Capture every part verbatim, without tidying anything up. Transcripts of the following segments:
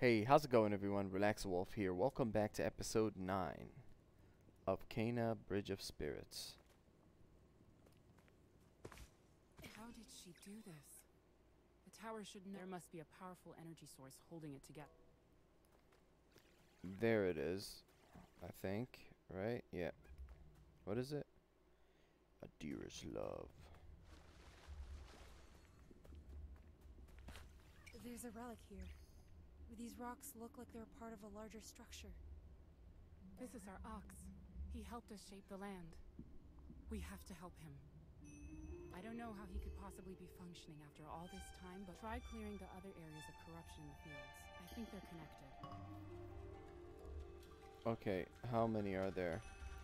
Hey, how's it going everyone? RelaxinWolf here. Welcome back to episode nine of Cana Bridge of Spirits. How did she do this? The tower should know. There must be a powerful energy source holding it together. There it is, I think, right? Yep. What is it? A dearest love. There's a relic here. These rocks look like they're part of a larger structure. This is our ox. He helped us shape the land. We have to help him. I don't know how he could possibly be functioning after all this time, but try clearing the other areas of corruption in the fields. I think they're connected. Okay, how many are there?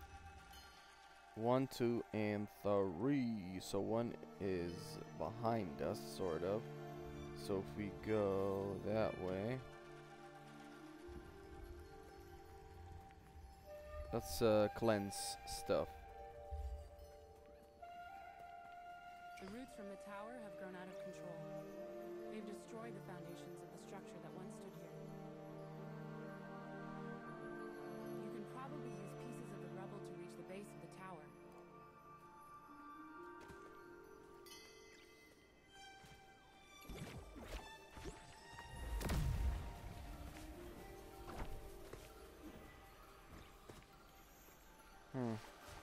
One, two, and three. So one is behind us, sort of. So if we go that way, let's uh, cleanse stuff. The roots from the tower have grown out of control. They've destroyed the foundations of the structure that once stood here. You can probably use pieces of the rubble to reach the base of the tower. Hmm.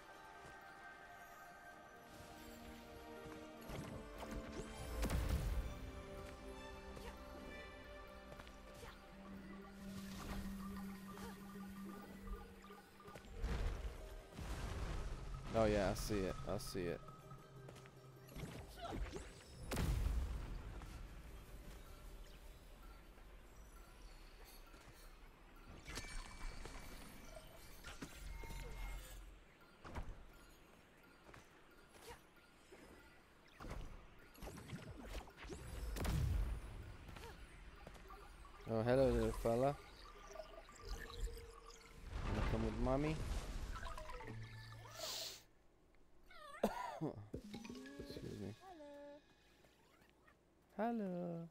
Oh yeah, I see it. I see it. Oh, hello little fella. Wanna come with mommy? Excuse me. Hello. Hello.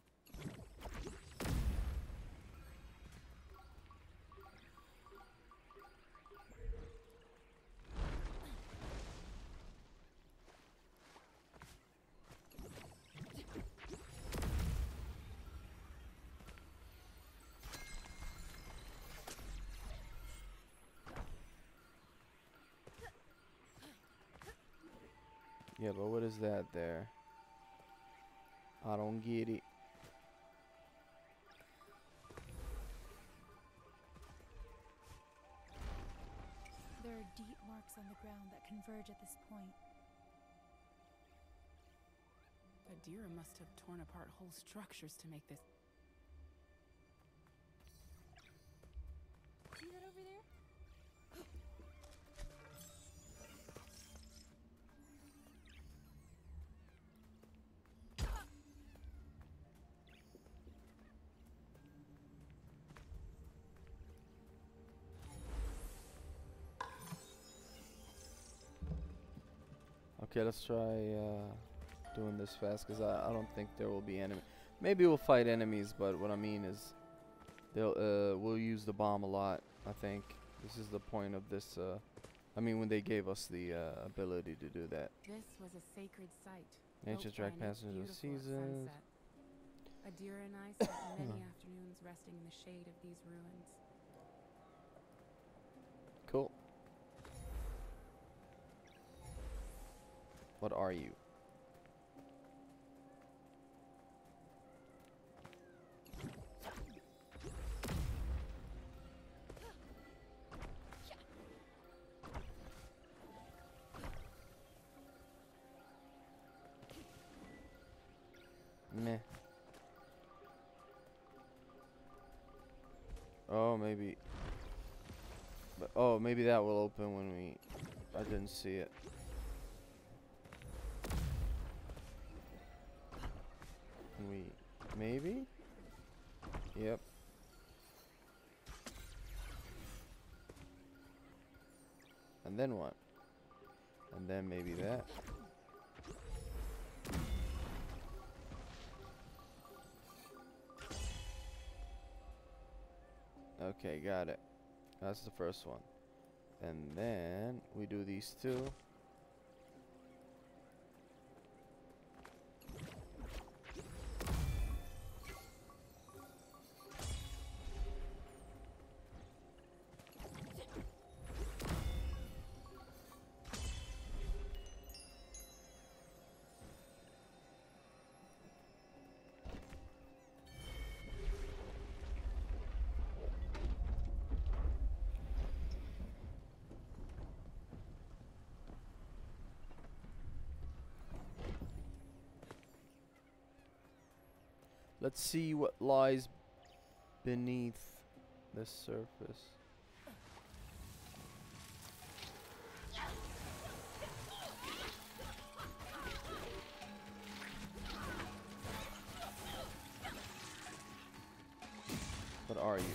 Yeah, but what is that there? I don't get it. There are deep marks on the ground that converge at this point. Adira must have torn apart whole structures to make this. See that over there? Okay, let's try uh, doing this fast because I, I don't think there will be enemy. Maybe we'll fight enemies, but what I mean is they'll uh, we'll use the bomb a lot. I think this is the point of this. Uh, I mean, when they gave us the uh, ability to do that. This was a sacred site. Nature built track by an passage of beautiful seasons. sunset. Adira and I spent many afternoons resting in the shade of these ruins. Cool. What are you? Meh. Oh, maybe. But oh, maybe that will open when we. I didn't see it. Can we? Maybe. Yep. And then what? And then maybe that. Okay, got it. That's the first one. And then we do these two. Let's see what lies beneath the surface. What are you?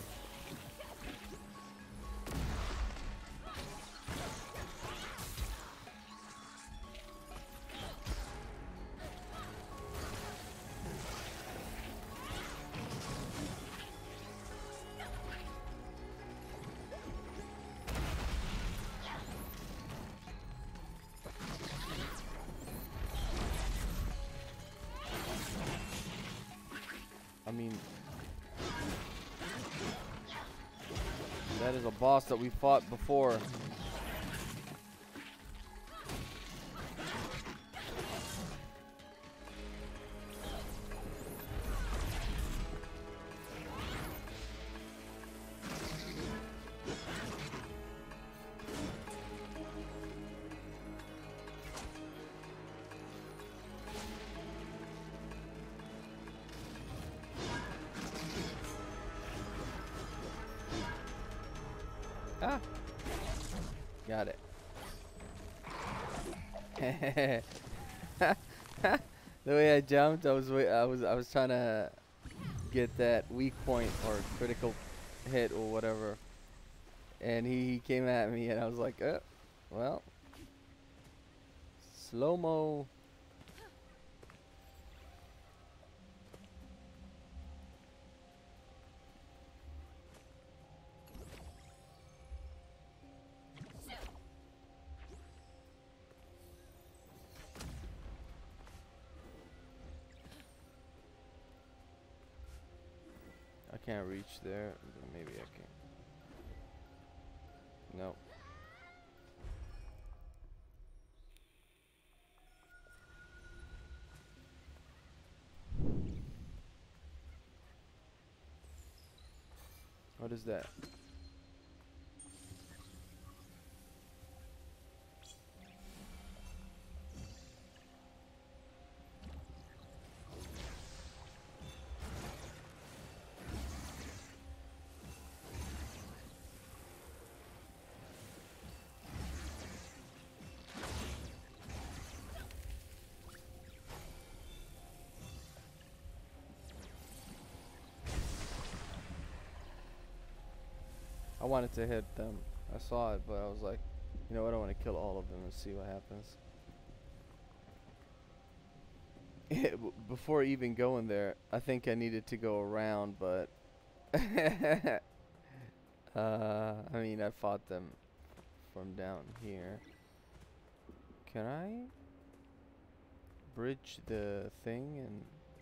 I mean, that is a boss that we fought before. Ah, got it. The way I jumped, I was wait, I was I was trying to get that weak point or critical hit or whatever, and he, he came at me, and I was like, uh, well, slow mo. I can't reach there. Maybe I can. No. What is that? I wanted to hit them. I saw it, but I was like, you know what? I want to kill all of them and see what happens. Before even going there, I think I needed to go around, but uh, I mean, I fought them from down here. Can I bridge the thing and?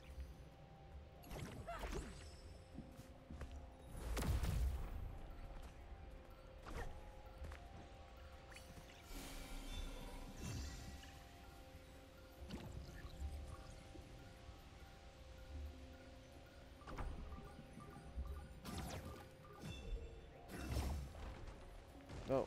Oh.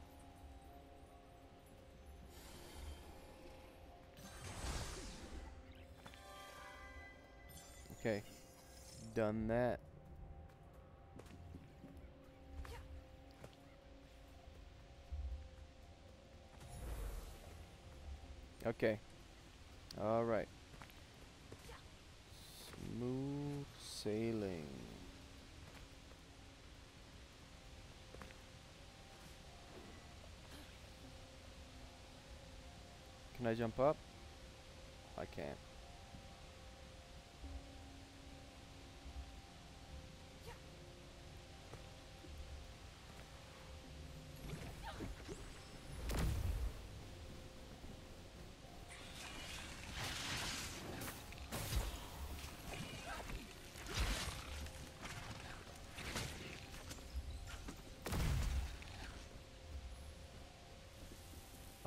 Okay. Done that. Okay. All right. Smooth sailing. Can I jump up? I can't.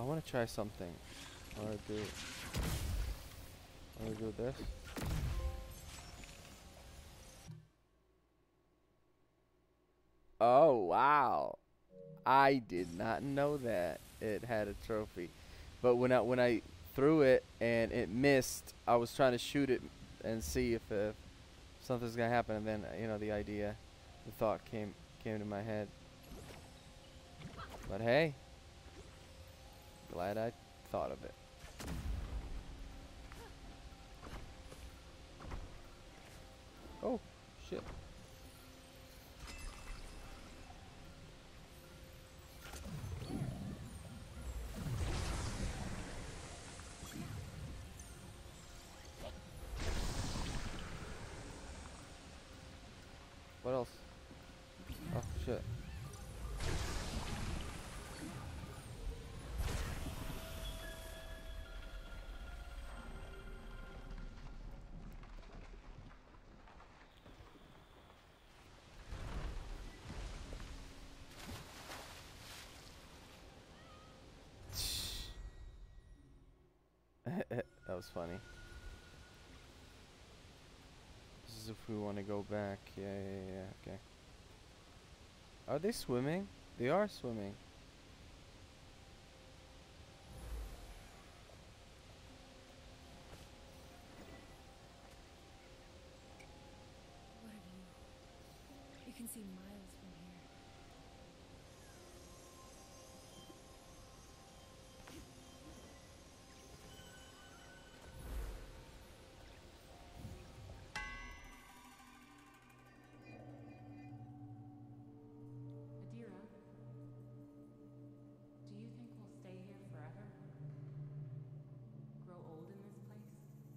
want to try something. I want to do. I want to do this. Oh wow! I did not know that it had a trophy. But when I when I threw it and it missed, I was trying to shoot it and see if, uh, something's gonna happen, and then uh, you know the idea, the thought came came to my head. But hey, glad I thought of it. Oh shit! What else? Oh shit. That was funny. This is if we want to go back. Yeah, yeah, yeah, okay. Are they swimming? They are swimming. What a view. You can see miles from here. Adira, do you think we'll stay here forever? Grow old in this place?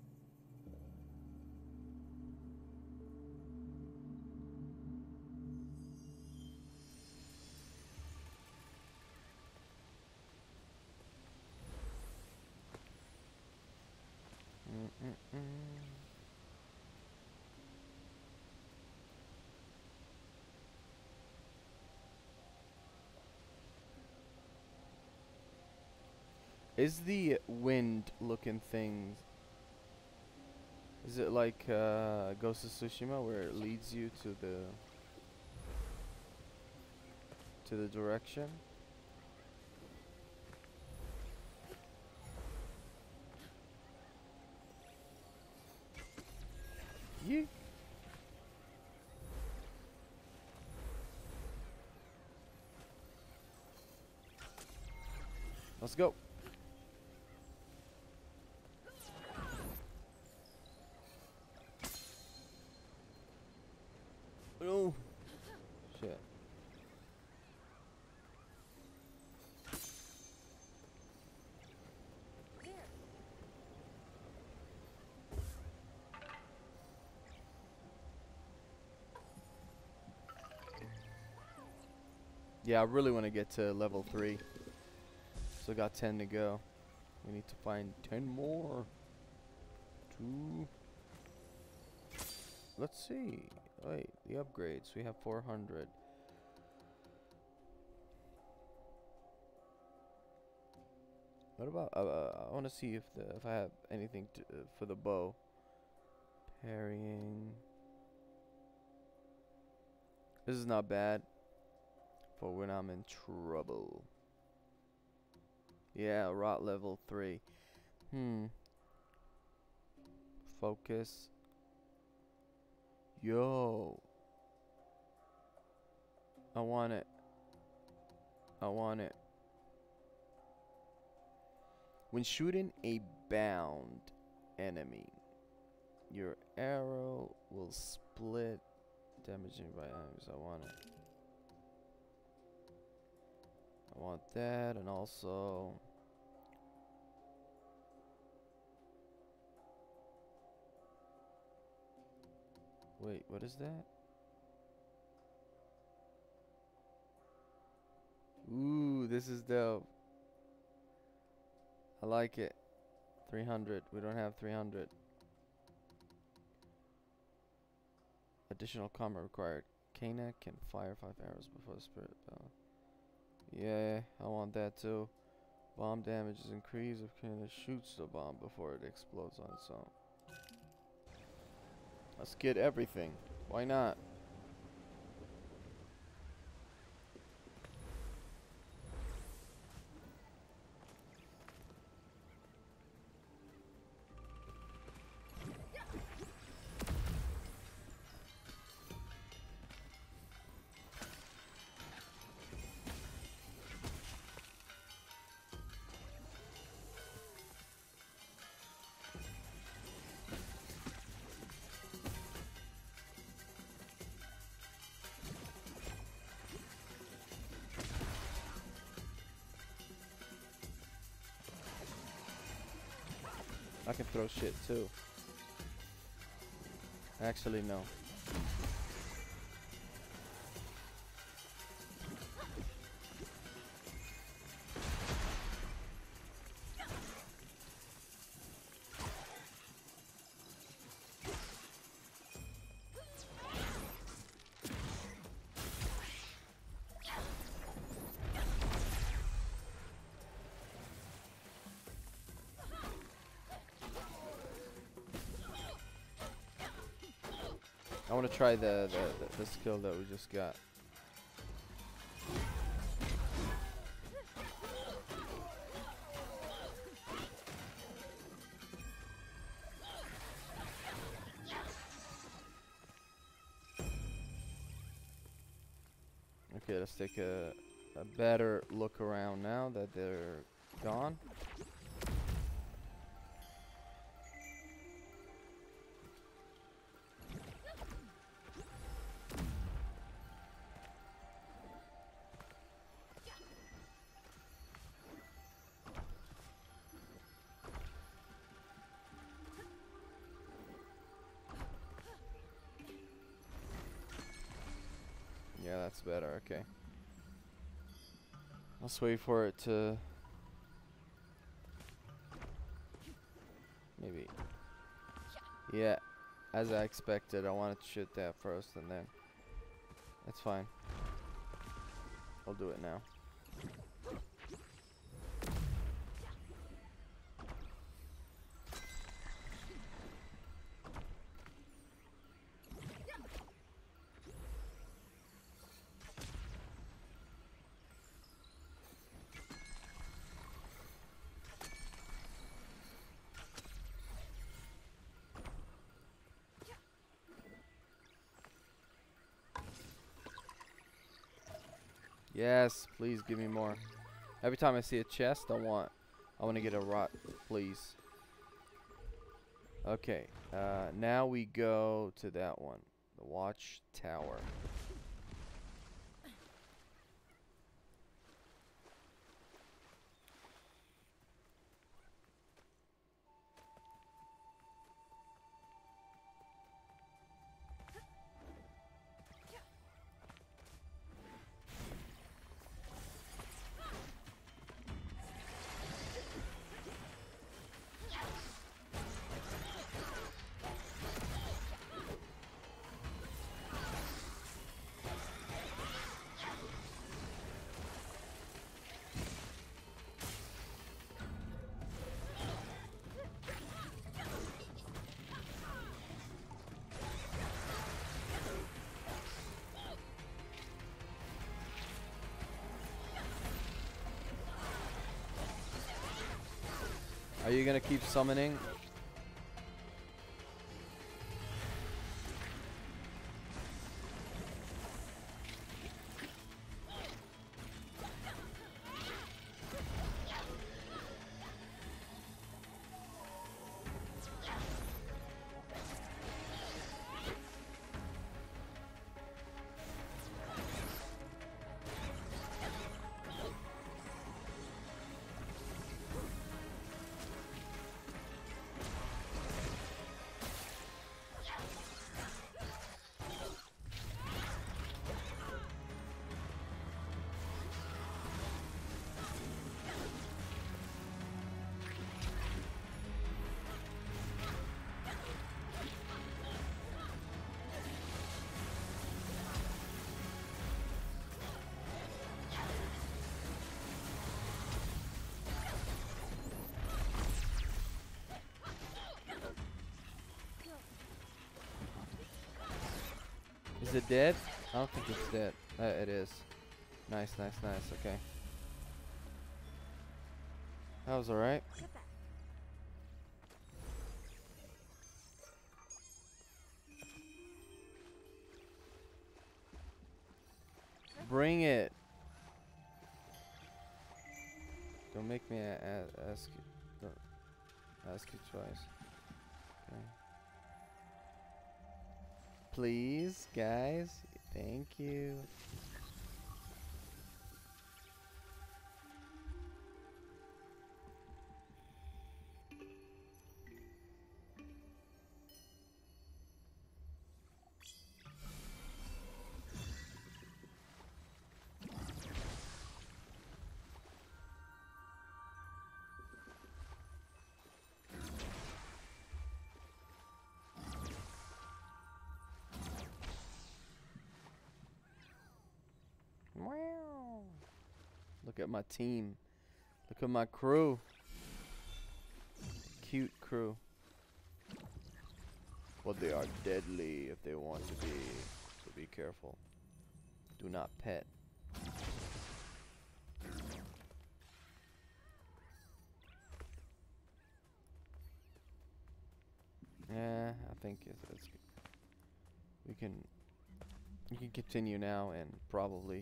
Mm-mm-mm. Is the wind looking thing, is it like uh, Ghost of Tsushima where it leads you to the to the direction? Yeah. Let's go. Oh shit. Yeah, I really want to get to level three. So got ten to go. We need to find ten more. Two. Let's see. Wait, the upgrades. We have four hundred. What about? Uh, uh, I want to see if the if I have anything to, uh, for the bow. Parrying. This is not bad for when I'm in trouble. Yeah, rot level three. Hmm. Focus. Yo. I want it. I want it. When shooting a bound enemy, your arrow will split, damaging by enemies. I want it. I want that, and also wait, what is that? Ooh, this is dope. I like it. three hundred. We don't have three hundred. Additional combat required. Kana can fire five arrows before the spirit bell. Yeah, I want that too. Bomb damage is increased if Canada shoots the bomb before it explodes on its own. Let's get everything. Why not? I can throw shit too. Actually, no. I want to try the, the, the, the skill that we just got. Okay, let's take a, a better look around now that they're gone. Yeah, that's better. Okay. Let's wait for it to... Maybe. Yeah, as I expected. I wanted to shoot that first and then... That's fine. I'll do it now. Yes, please give me more. Every time I see a chest, I want, I want to get a rot, please. Okay, uh, now we go to that one, the watch tower. Are you gonna keep summoning? Is it dead? I don't think it's dead. Uh, it is. Nice, nice, nice. Okay. That was alright. Bring it. Don't make me a a ask you. Don't ask you twice. Okay. Please, guys. Thank you. Look at my team. Look at my crew. Cute crew. But they are deadly if they want to be. So be careful. Do not pet. Yeah, I think it's, it's we can we can continue now and probably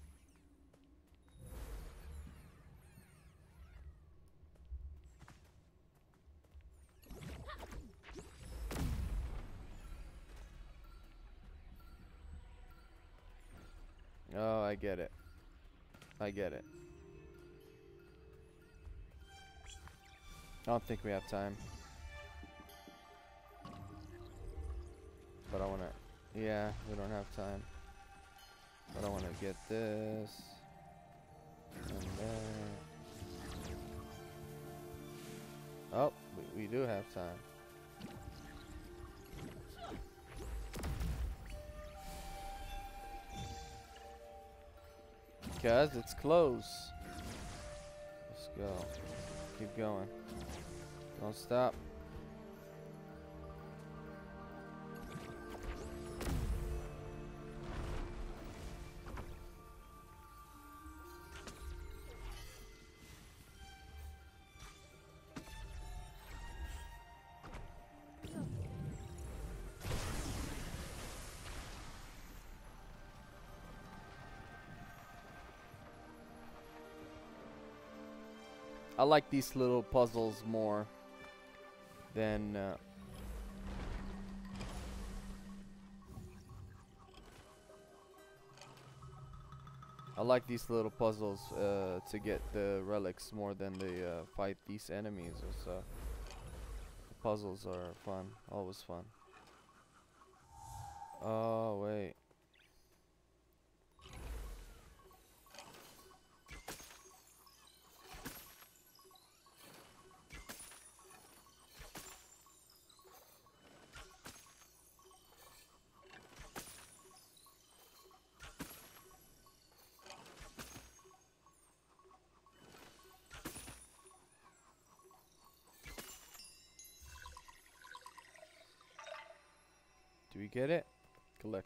Oh, I get it. I get it. I don't think we have time. But I wanna, yeah, we don't have time. But I wanna get this and that. Oh, we, we do have time. Because it's close. Let's go. Keep going. Don't stop. I like these little puzzles more than uh, I like these little puzzles uh, to get the relics more than the uh, fight these enemies or so. The puzzles are fun, always fun. Oh wait. Do we get it? Collect.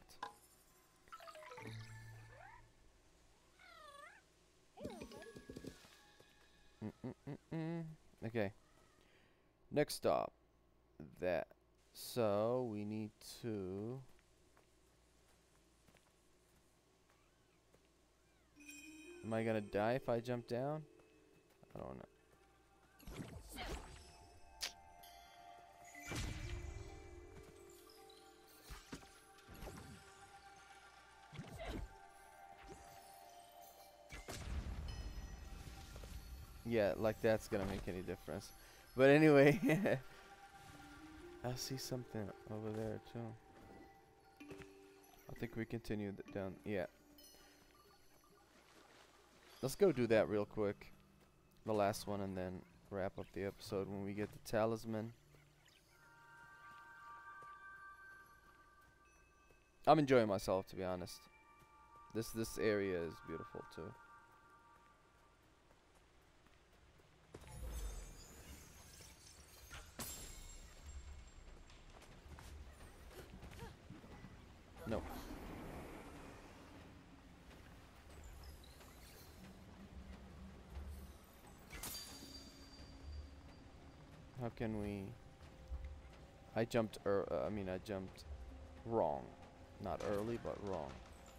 Mm -mm -mm -mm. Okay. Next stop. That. So we need to. Am I gonna die if I jump down? I don't know. Yeah, like that's gonna make any difference. But anyway, I see something over there too. I think we continue th down. Yeah. Let's go do that real quick. The last one, and then wrap up the episode when we get the talisman. I'm enjoying myself, to be honest. This this area is beautiful too. No. How can we... I jumped, er uh, I mean, I jumped wrong. Not early, but wrong.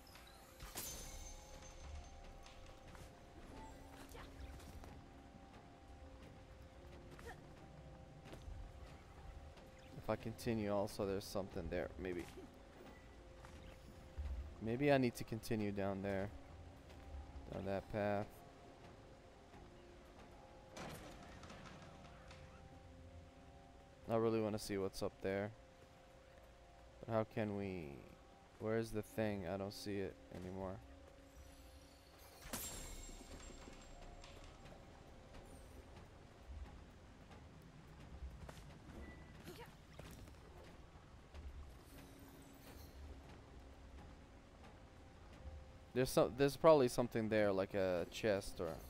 If I continue also, there's something there. Maybe. Maybe I need to continue down there. Down that path. I really want to see what's up there. But how can we... Where's the thing? I don't see it anymore. There's some. There's probably something there, like a chest or.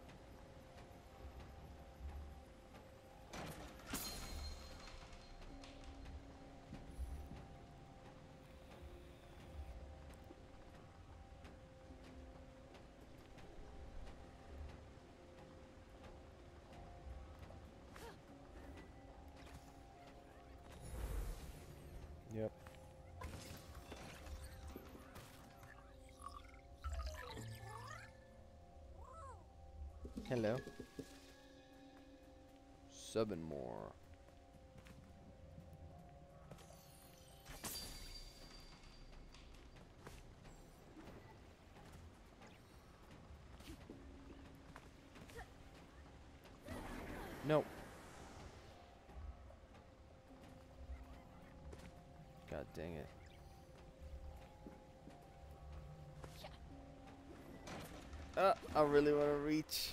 Yep. Hello. Seven more. Nope. God dang it. Uh, I really want to reach.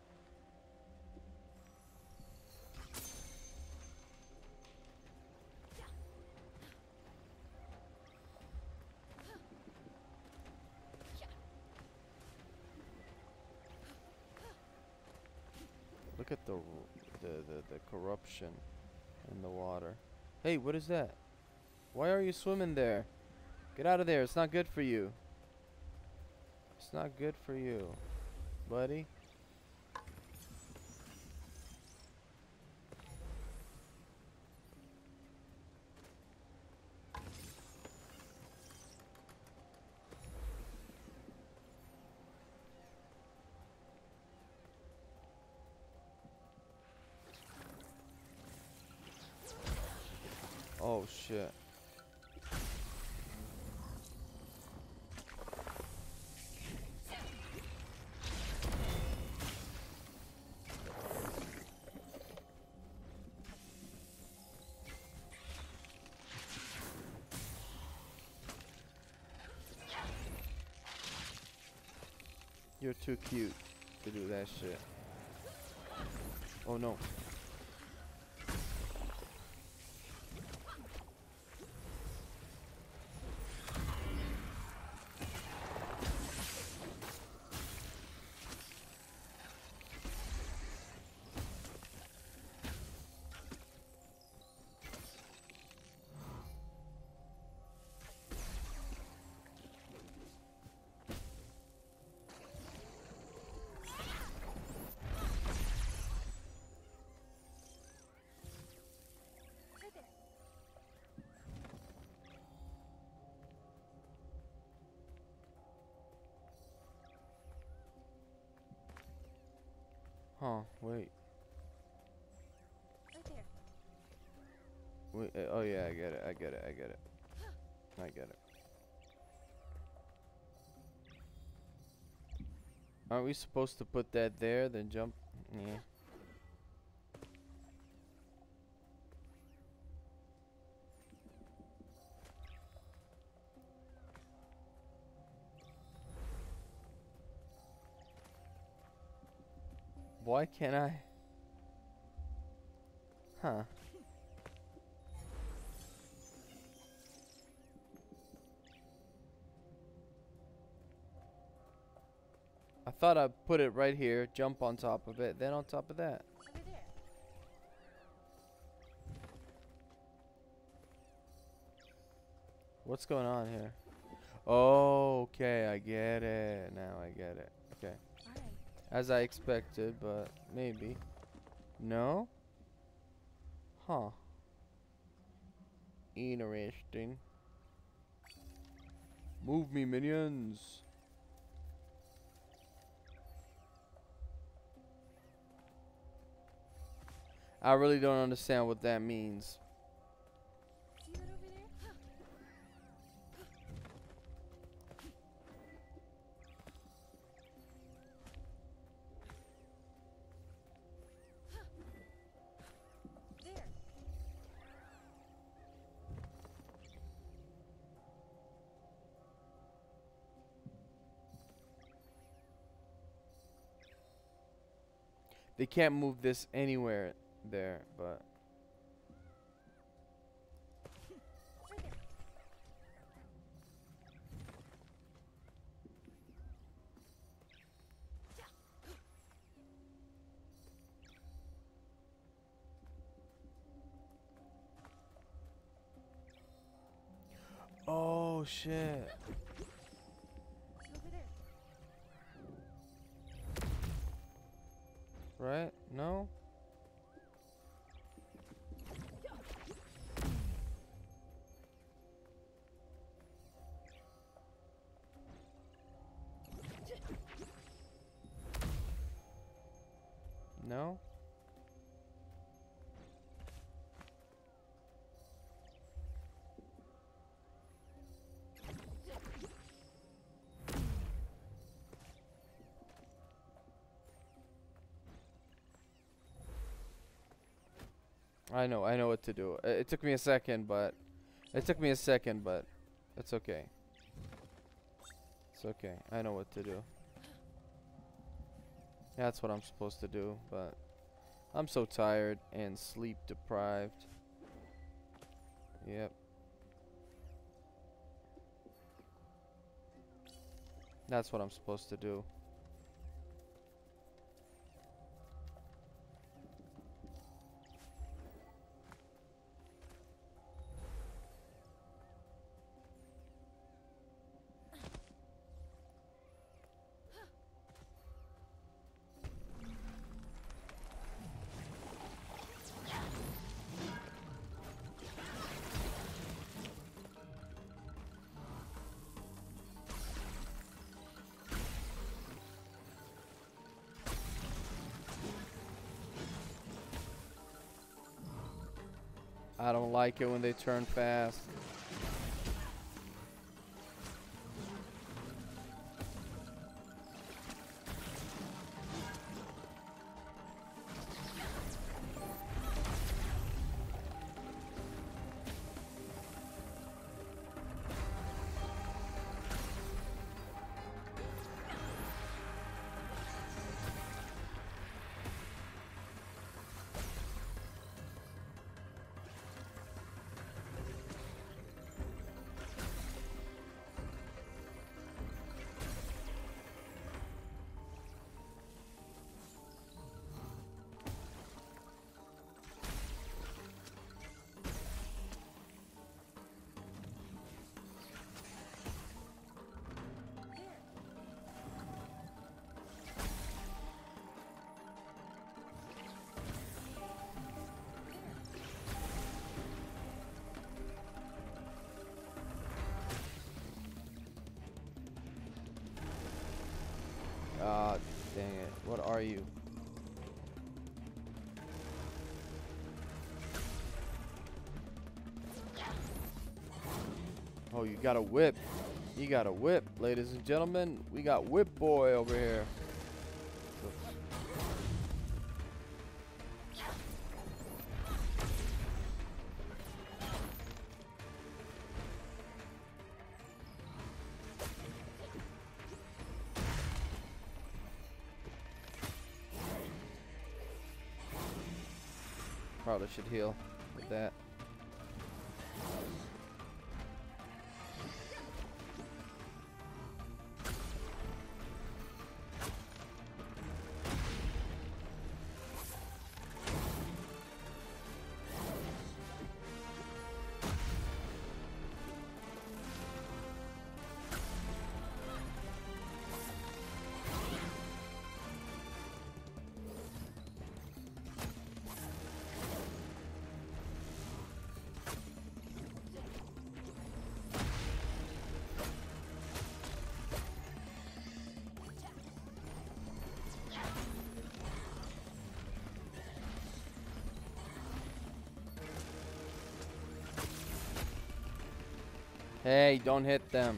Look at the, the the the corruption in the water. Hey, what is that? Why are you swimming there? Get out of there. It's not good for you. It's not good for you, buddy. Oh shit. You're too cute to do that shit. Oh no. Huh, wait. Right there. Wait, uh, oh yeah, I get it, I get it, I get it. I get it. Aren't we supposed to put that there, then jump? Yeah. Why can't I? Huh. I thought I'd put it right here, jump on top of it, then on top of that. Over there. What's going on here? Oh, okay, I get it. Now I get it. Okay. All right. As I expected, but maybe. No? Huh. Interesting. Move me, minions. I really don't understand what that means. See that over there? There. They can't move this anywhere there, but Right there. oh shit. Over there. Right? No? No? I know, I know what to do. It, it took me a second, but it took me a second, but it's okay. It's okay. I know what to do. That's what I'm supposed to do, but I'm so tired and sleep deprived. Yep. That's what I'm supposed to do. I don't like it when they turn fast. Ah, dang it. What are you? Oh, you got a whip. You got a whip, ladies and gentlemen. We got Whip Boy over here. Probably should heal with that. Hey, don't hit them.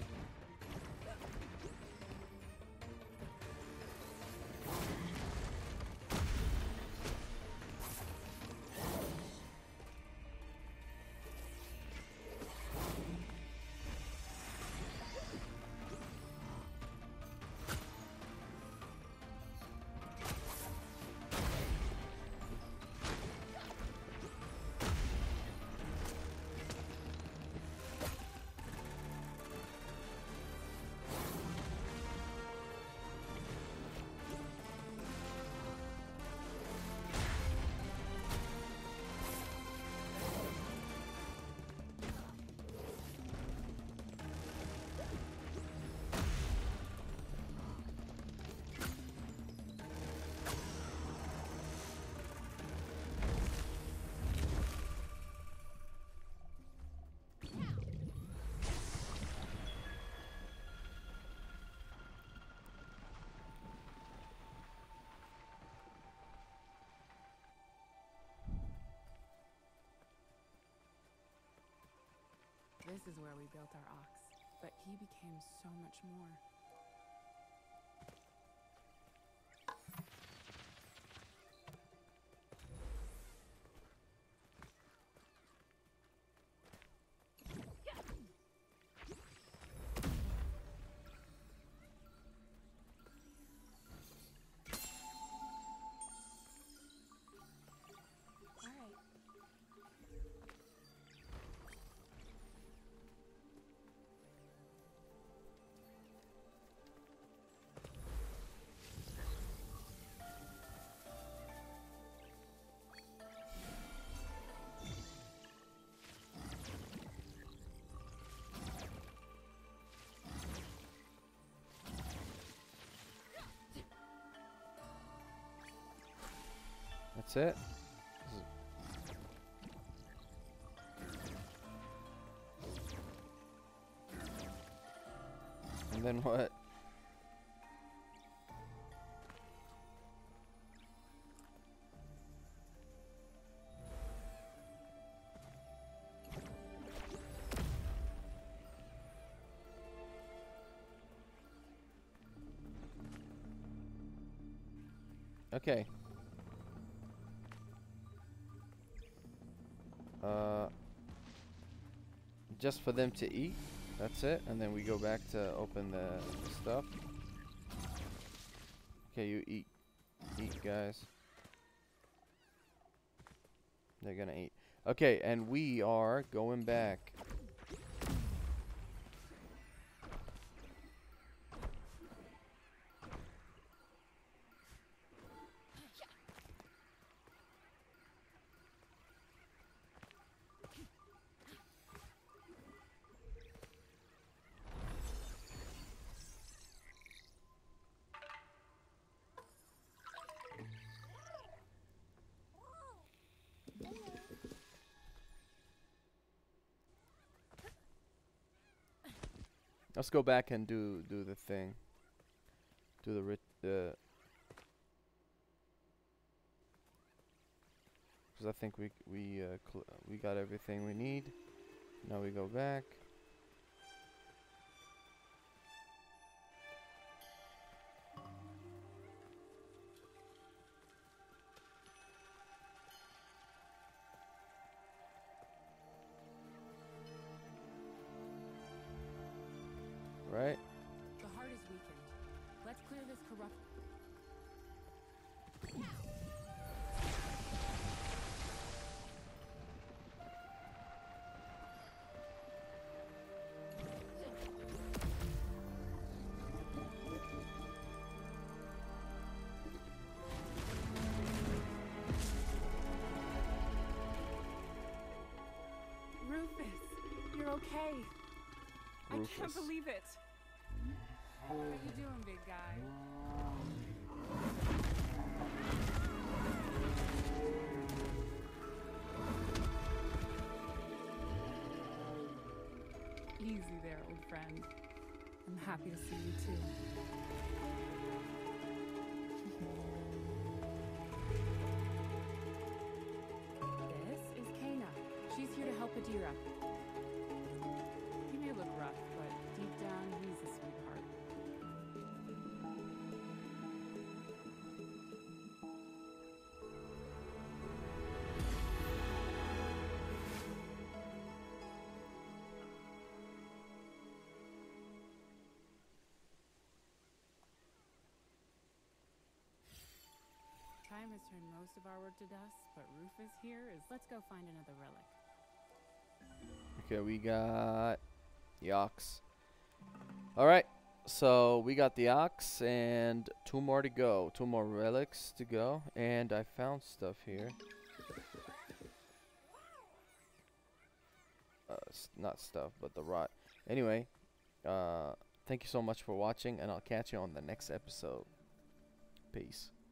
This is where we built our ox, but he became so much more. That's it. And then what? Okay. Uh, just for them to eat. That's it. And then we go back to open the, the stuff. Okay, you eat. Eat, guys. They're gonna eat. Okay, and we are going back. Let's go back and do do the thing. Do the rit the. Because I think we we uh, cl we got everything we need. Now we go back. Right? The heart is weakened. Let's clear this corrupt. Rufus, you're okay. Rufus. I can't believe it. What are you doing, big guy? Easy there, old friend. I'm happy to see you too. This is Kana. She's here to help Adira. You may look rough, has turned most of our work to dust, but Rufus here is... Let's go find another relic. Okay, we got the ox. Alright, so we got the ox and two more to go. Two more relics to go. And I found stuff here. Uh, s not stuff, but the rot. Anyway, uh, thank you so much for watching, and I'll catch you on the next episode. Peace.